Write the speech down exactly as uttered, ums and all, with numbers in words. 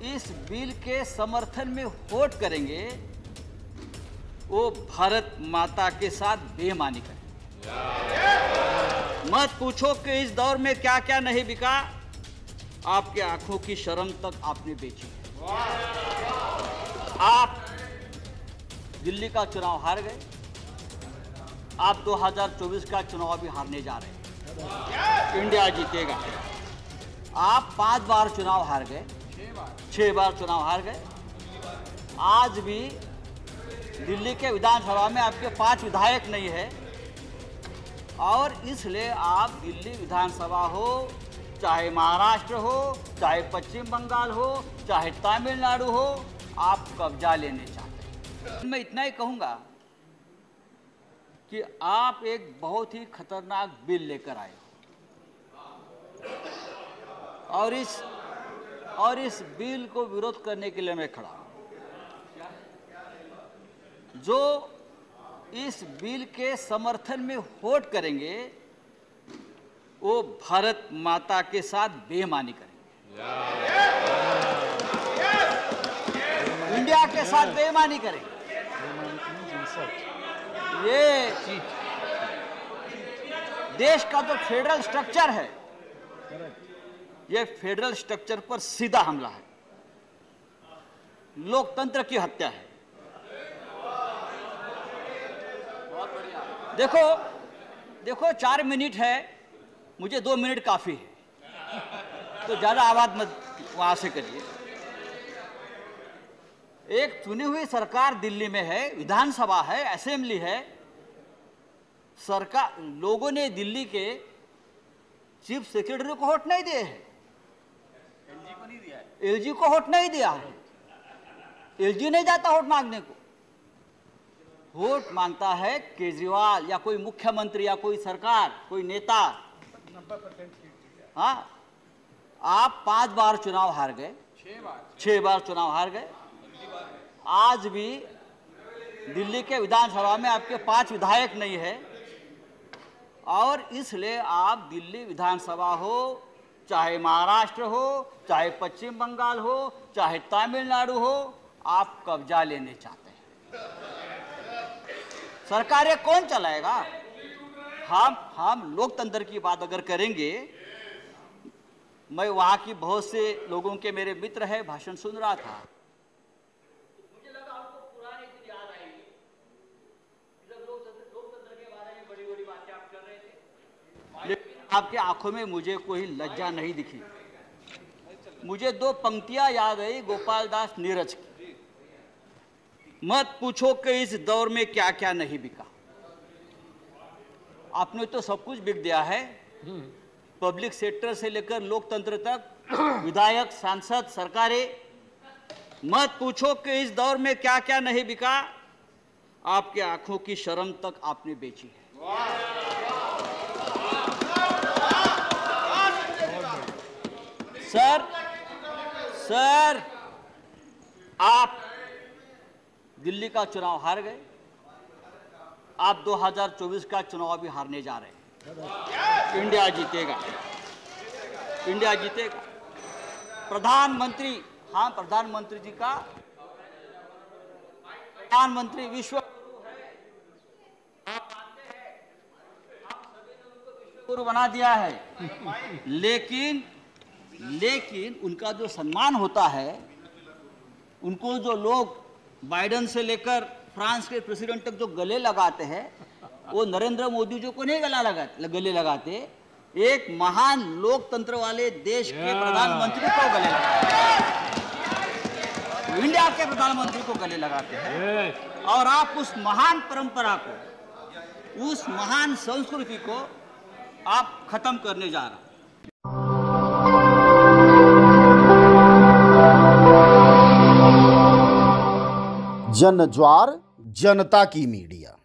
इस बिल के समर्थन में वोट करेंगे वो भारत माता के साथ बेईमानी करें। मत पूछो कि इस दौर में क्या क्या नहीं बिका, आपके आंखों की शर्म तक आपने बेची है। आप दिल्ली का चुनाव हार गए, आप दो हज़ार चौबीस का चुनाव भी हारने जा रहे हैं। इंडिया जीतेगा। आप पांच बार चुनाव हार गए, छह बार चुनाव हार गए। आज भी दिल्ली के विधानसभा में आपके पांच विधायक नहीं है और इसलिए आप दिल्ली विधानसभा हो, चाहे महाराष्ट्र हो, चाहे पश्चिम बंगाल हो, चाहे तमिलनाडु हो, आप कब्जा लेने चाहते हैं। मैं इतना ही कहूंगा कि आप एक बहुत ही खतरनाक बिल लेकर आए और इस और इस बिल को विरोध करने के लिए मैं खड़ा हूं। जो इस बिल के समर्थन में वोट करेंगे वो भारत माता के साथ बेईमानी करेंगे, इंडिया के साथ बेईमानी करेंगे। ये देश का जो फेडरल स्ट्रक्चर है, ये फेडरल स्ट्रक्चर पर सीधा हमला है, लोकतंत्र की हत्या है। देखो देखो चार मिनट है, मुझे दो मिनट काफी है, तो ज्यादा आवाज मत वहां से करिए। एक चुनी हुई सरकार दिल्ली में है, विधानसभा है, असेंबली है। सरकार, लोगों ने दिल्ली के चीफ सेक्रेटरी को वोट नहीं दिए हैं, एलजी को नहीं दिया है, एलजी को वोट नहीं दिया है। एलजी नहीं जाता वोट मांगने को, वोट मांगता है केजरीवाल या कोई मुख्यमंत्री या कोई सरकार, कोई नेता। हाँ, आप पांच बार चुनाव हार गए, छह बार चुनाव हार गए। आज भी दिल्ली के विधानसभा में आपके पांच विधायक नहीं है और इसलिए आप दिल्ली विधानसभा हो, चाहे महाराष्ट्र हो, चाहे पश्चिम बंगाल हो, चाहे तमिलनाडु हो, आप कब्जा लेने चाहते हैं। सरकारें कौन चलाएगा? हम हम लोकतंत्र की बात अगर करेंगे, मैं वहां की बहुत से लोगों के मेरे मित्र हैं, भाषण सुन रहा था, मुझे लगा आपको पुरानी चीज याद आएगी, जब लोकतंत्र के बारे में बड़ी बड़ी बातें आप कर रहे थे, लेकिन आपके आंखों में मुझे कोई लज्जा नहीं दिखी। मुझे दो पंक्तियां याद आई गोपाल दास नीरज की। मत पूछो कि इस दौर में क्या क्या नहीं बिका। आपने तो सब कुछ बिक दिया है, पब्लिक सेक्टर से लेकर लोकतंत्र तक, विधायक, सांसद, सरकारें। मत पूछो कि इस दौर में क्या क्या नहीं बिका, आपके आंखों की शर्म तक आपने बेची है। सर सर आप दिल्ली का चुनाव हार गए, आप दो हज़ार चौबीस का चुनाव भी हारने जा रहे हैं। इंडिया जीतेगा, इंडिया जीतेगा। प्रधानमंत्री, हाँ प्रधानमंत्री जी का, प्रधानमंत्री विश्व गुरु बना दिया है, लेकिन लेकिन उनका जो सम्मान होता है, उनको जो लोग बाइडेन से लेकर फ्रांस के प्रेसिडेंट तक जो गले लगाते हैं, वो नरेंद्र मोदी जी को नहीं गला लगाते गले लगाते, एक महान लोकतंत्र वाले देश के प्रधानमंत्री को गले लगाते हैं, इंडिया के प्रधानमंत्री को गले लगाते हैं। और आप उस महान परंपरा को, उस महान संस्कृति को आप खत्म करने जा रहे हैं। जन ज्वार जनता की मीडिया।